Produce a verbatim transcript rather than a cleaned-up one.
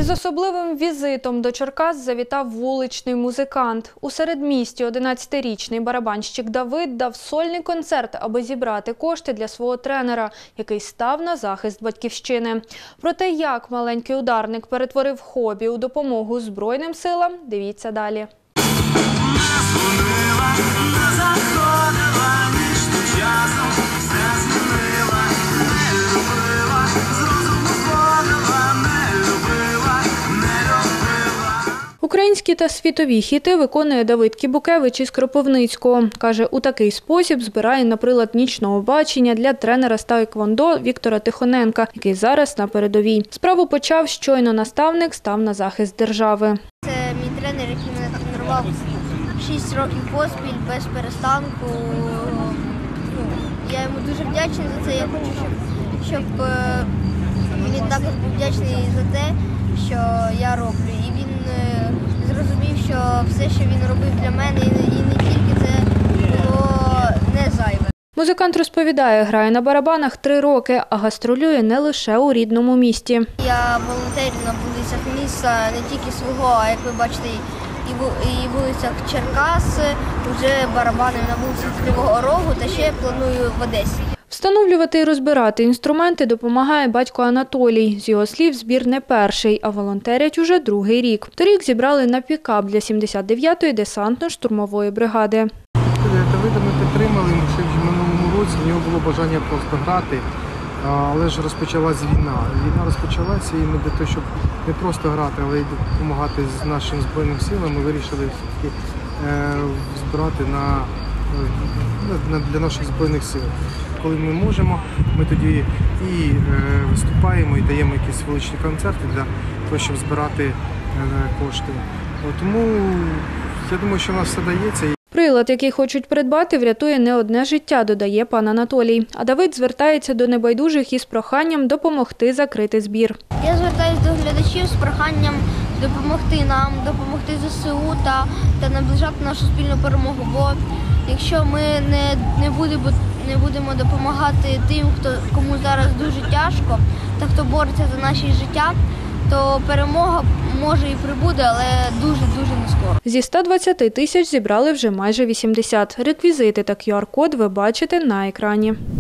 Із особливим візитом до Черкас завітав вуличний музикант. У середмісті одинадцятирічний барабанщик Давид дав сольний концерт, аби зібрати кошти для свого тренера, який став на захист батьківщини. Про те, як маленький ударник перетворив хобі у допомогу Збройним силам, дивіться далі. Українські та світові хіти виконує Давид Кібукевич із Кропивницького. Каже, у такий спосіб збирає на прилад нічного бачення для тренера з таеквондо Віктора Тихоненка, який зараз на передовій. Справу почав, щойно наставник став на захист держави. Це мій тренер, який мене тренував шість років поспіль, без перестанку. Я йому дуже вдячний за це. Я хочу, щоб, щоб він також був вдячний за те, що я роблю. І він зрозумів, що все, що він робив для мене, і не тільки це було не зайве. Музикант розповідає, грає на барабанах три роки, а гастролює не лише у рідному місті. Я волонтерю на вулицях міста, не тільки свого, а як ви бачите, і вулицях Черкас, вже барабани на вулиці Кривого Рогу, та ще планую в Одесі. Встановлювати і розбирати інструменти допомагає батько Анатолій. З його слів, збір не перший, а волонтерять уже другий рік. Торік зібрали на пікап для сімдесят дев'ятої десантно-штурмової бригади. Давида ми підтримали, ще в минулому році в нього було бажання просто грати, але ж розпочалась війна. Війна розпочалася і ми для того, щоб не просто грати, але й допомагати з нашим Збройним силам, ми вирішили все-таки збирати на, для наших Збройних сил. Коли ми можемо, ми тоді і виступаємо, і даємо якісь величні концерти для того, щоб збирати кошти. Тому я думаю, що у нас все дається. Прилад, який хочуть придбати, врятує не одне життя, додає пан Анатолій. А Давид звертається до небайдужих із проханням допомогти закрити збір. Я звертаюся до глядачів з проханням допомогти нам, допомогти ЗСУ та, та наближати нашу спільну перемогу. Бо якщо ми не, не, будемо, не будемо допомагати тим, хто, кому зараз дуже тяжко, та хто бореться за наші життя, то перемога може і прибуде, але дуже-дуже не скоро. Зі ста двадцяти тисяч зібрали вже майже вісімдесят. Реквізити та кю ар код ви бачите на екрані.